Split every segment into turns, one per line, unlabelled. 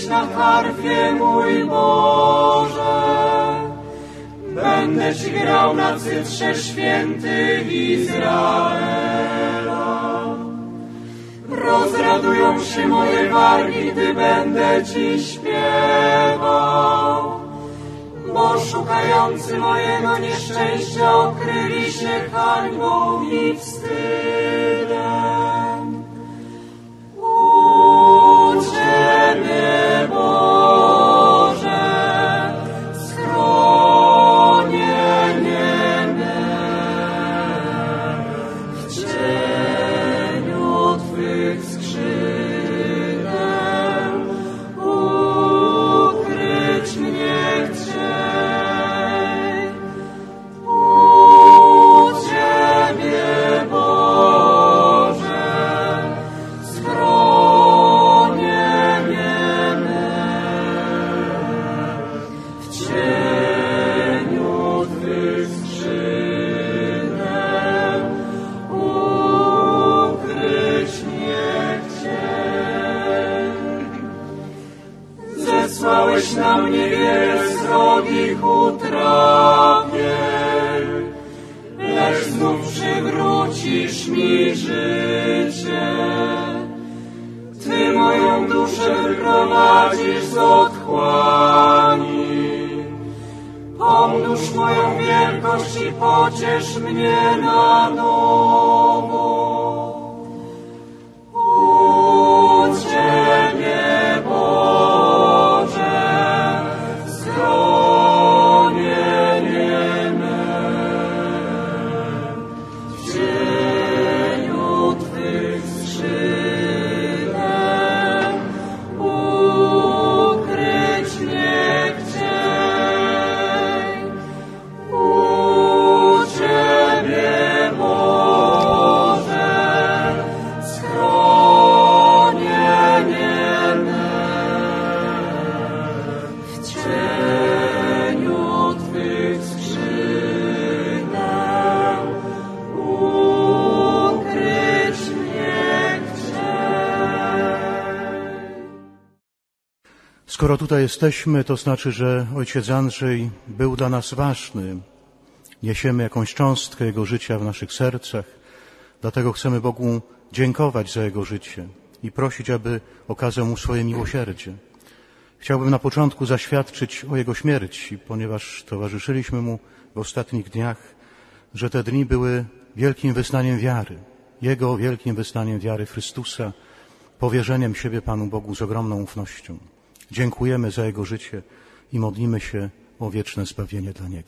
dziś na harfie, mój Boże. Będę Ci grał na cytrze, święty Izraela. Rozradują się moje wargi, gdy będę Ci śpiewał. Bo szukający mojego nieszczęścia okryli się hańbą i wstydem. U Ciebie, Boże, schronienie me, w cieniu Twych skrzydeł ukryć mnie chciej. U Ciebie, Boże, schronienie me, w cieniu Twych skrzydeł ukryć mnie chciej. Zesłałeś na mnie wiele srogich utrapień, lecz znów przywrócisz mi życie. Ty moją duszę wyprowadzisz z otchłani. Pomnóż moją wielkość i pociesz mnie na nowo. U Ciebie, Boże, schronienie me, w cieniu Twych skrzydeł ukryć mnie chciej. U Ciebie, Boże, schronienie me, w cieniu Twych skrzydeł ukryć mnie chciej.
Skoro tutaj jesteśmy, to znaczy, że ojciec Andrzej był dla nas ważny. Niesiemy jakąś cząstkę Jego życia w naszych sercach. Dlatego chcemy Bogu dziękować za Jego życie i prosić, aby okazał Mu swoje miłosierdzie. Chciałbym na początku zaświadczyć o Jego śmierci, ponieważ towarzyszyliśmy Mu w ostatnich dniach, że te dni były wielkim wyznaniem wiary. Jego wielkim wyznaniem wiary w Chrystusa, powierzeniem siebie Panu Bogu z ogromną ufnością. Dziękujemy za Jego życie i modlimy się o wieczne zbawienie dla Niego.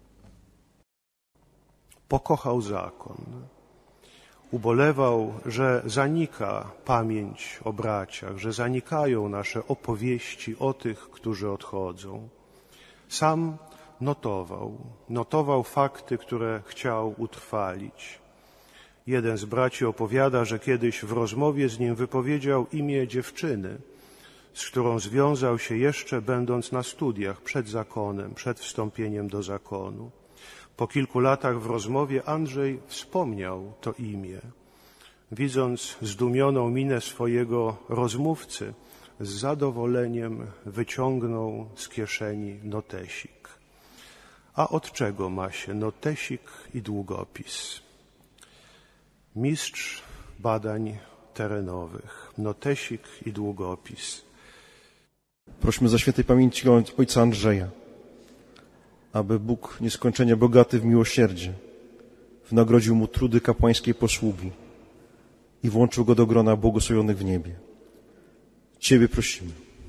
Pokochał zakon. Ubolewał, że zanika pamięć o braciach, że zanikają nasze opowieści o tych, którzy odchodzą. Sam notował fakty, które chciał utrwalić. Jeden z braci opowiada, że kiedyś w rozmowie z nim wypowiedział imię dziewczyny, z którą związał się jeszcze będąc na studiach przed zakonem, przed wstąpieniem do zakonu. Po kilku latach w rozmowie Andrzej wspomniał to imię. Widząc zdumioną minę swojego rozmówcy, z zadowoleniem wyciągnął z kieszeni notesik. A od czego ma się notesik i długopis? Mistrz badań terenowych, notesik i długopis.
Prośmy za świętej pamięci ojca Andrzeja, aby Bóg nieskończenie bogaty w miłosierdzie wynagrodził mu trudy kapłańskiej posługi i włączył go do grona błogosławionych w niebie. Ciebie prosimy.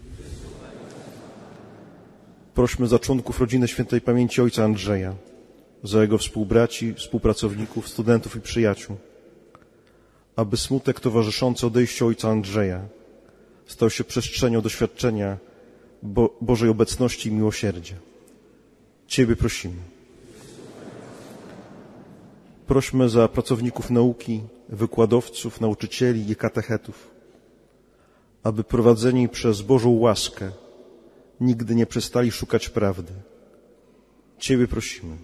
Prośmy za członków rodziny świętej pamięci ojca Andrzeja, za jego współbraci, współpracowników, studentów i przyjaciół, aby smutek towarzyszący odejściu ojca Andrzeja stał się przestrzenią doświadczenia Bożej obecności i miłosierdzia. Ciebie prosimy. Prośmy za pracowników nauki, wykładowców, nauczycieli i katechetów, aby prowadzeni przez Bożą łaskę nigdy nie przestali szukać prawdy. Ciebie prosimy.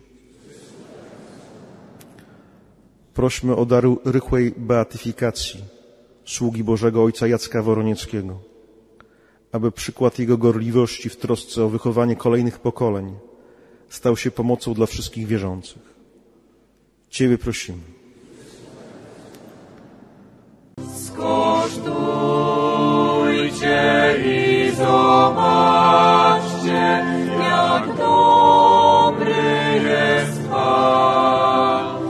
Prośmy o dar rychłej beatyfikacji sługi Bożego ojca Jacka Woronieckiego, aby przykład Jego gorliwości w trosce o wychowanie kolejnych pokoleń stał się pomocą dla wszystkich wierzących. Ciebie prosimy.
Skosztujcie i zobaczcie, jak dobry jest Pan.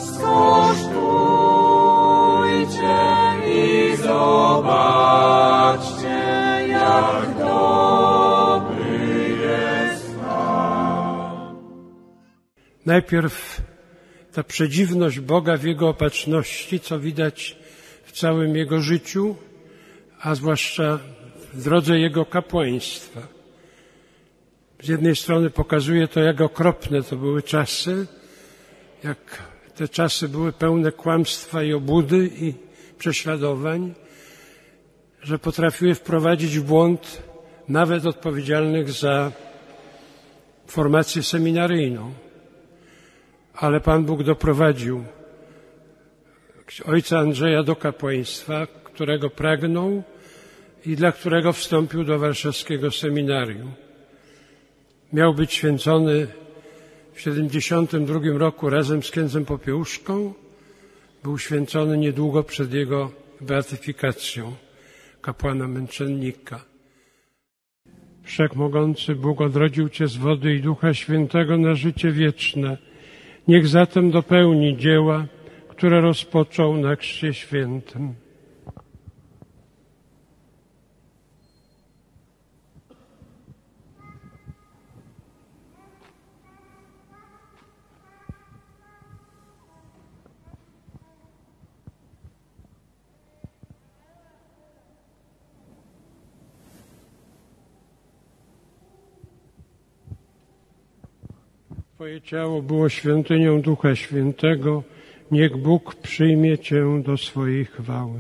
Skosztujcie i zobaczcie, jak dobry jest Pan.
Najpierw ta przedziwność Boga w Jego opatrzności, co widać w całym Jego życiu, a zwłaszcza w drodze Jego kapłaństwa. Z jednej strony pokazuje to, jak okropne to były czasy, jak te czasy były pełne kłamstwa i obłudy i prześladowań, że potrafiły wprowadzić w błąd nawet odpowiedzialnych za formację seminaryjną. Ale Pan Bóg doprowadził ojca Andrzeja do kapłaństwa, którego pragnął i dla którego wstąpił do warszawskiego seminarium. Miał być święcony w 1972 roku razem z księdzem Popiełuszką. Był święcony niedługo przed jego beatyfikacją, kapłana męczennika. Wszechmogący Bóg odrodził Cię z wody i Ducha Świętego na życie wieczne. Niech zatem dopełni dzieła, które rozpoczął na Chrzcie Świętym. Twoje ciało było świątynią Ducha Świętego. Niech Bóg przyjmie Cię do swojej chwały.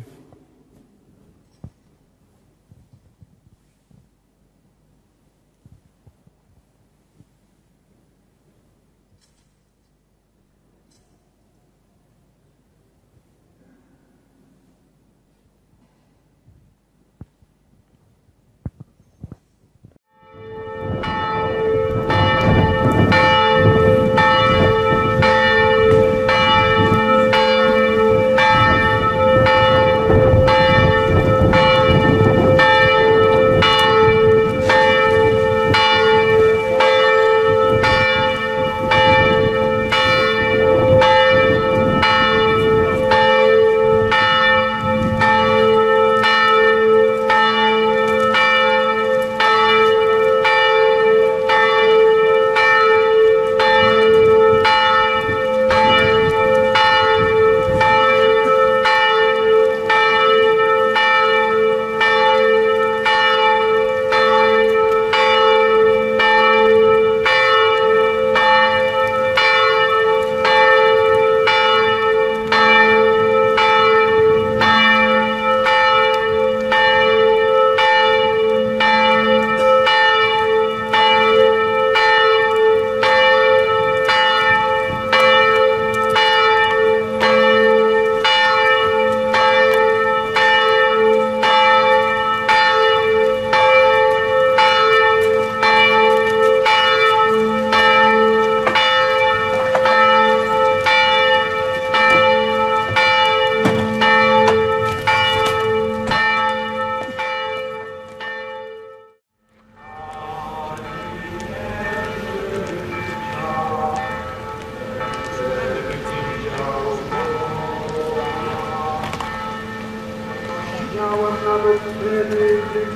nawet wtedy, gdy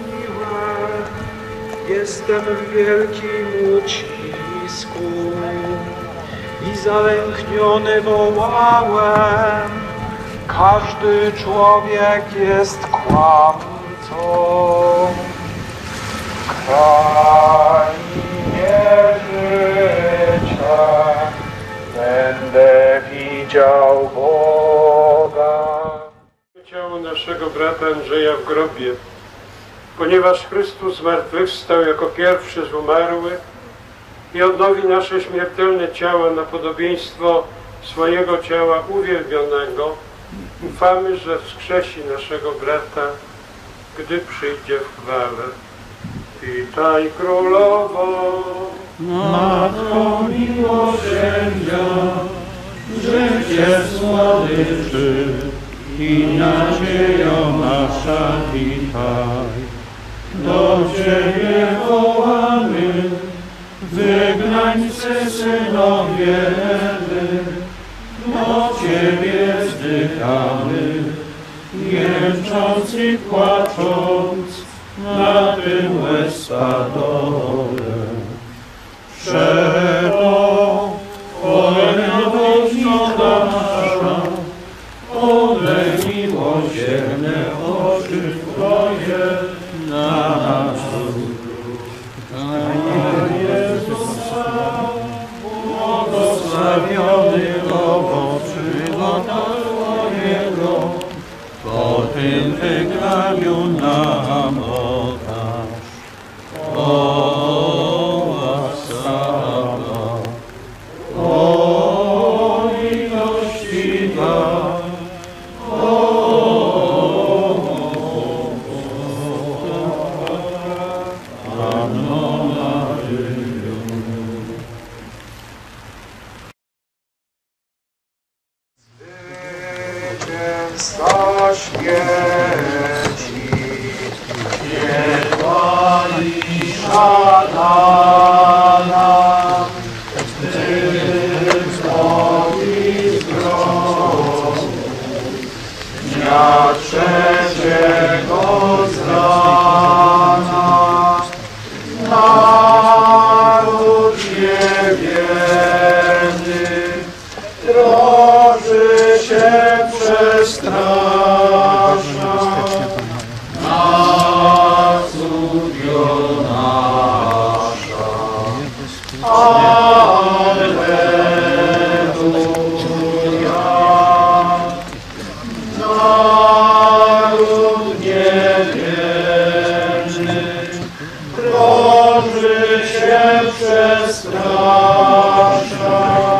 miłe, jestem w wielkim ucisku i zalękniony wołałem, każdy człowiek jest kłamcą. W krainie życia będę widział Boga.
Ciało naszego brata Andrzeja w grobie, ponieważ Chrystus zmartwychwstał jako pierwszy z umarłych i odnowi nasze śmiertelne ciała na podobieństwo swojego ciała uwielbionego, ufamy, że wskrzesi naszego brata gdy przyjdzie w chwale. Witaj Królowo,
Matko miłosierdzia, życie słodyczy i nadzieją nasza witaj. Do Ciebie wołamy, wygnańcy synowie Ewy, do Ciebie wzdychamy, jęcząc i płacząc na tym łez-stadole. Przeto wolnością nasza, owe miłosierne oczy Twoje na nas. Błogosławiony owoc żywota Twojego, po tym wygnaniu nam okaż. O łaskawa, o miłościwa, Panno Maryjo.
Zwycięska śmierci, nie dłani szatana, gdy znowi zgromu, dnia trzeciego z rana, naród niewierny droży się przestrasza, a cudjo nasza. Alleluja. Naród niewierny droży się przestrasza,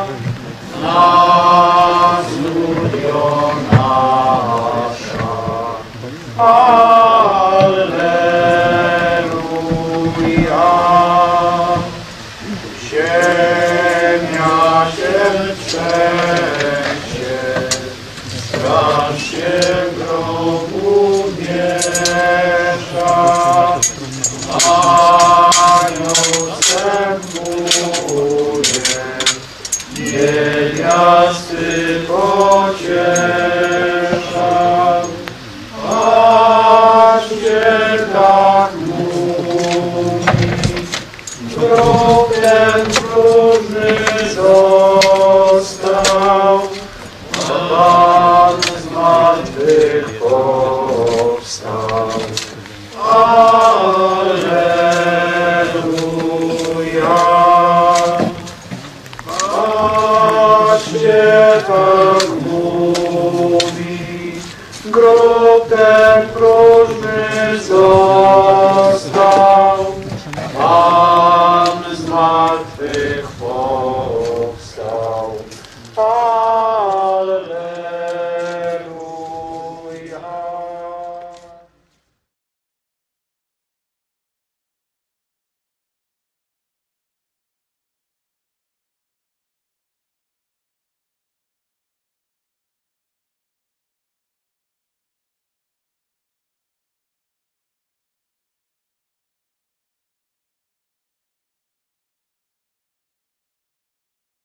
na złudzio nasza. Alleluja. Ziemia się trzęsie, straż się grobu miesza, anioł wstępuje, niewiasty pociesza. Patrzcie, tak mówi, grób ten próżny został, a Pan z martwych powstał. Alleluja. Patrzcie,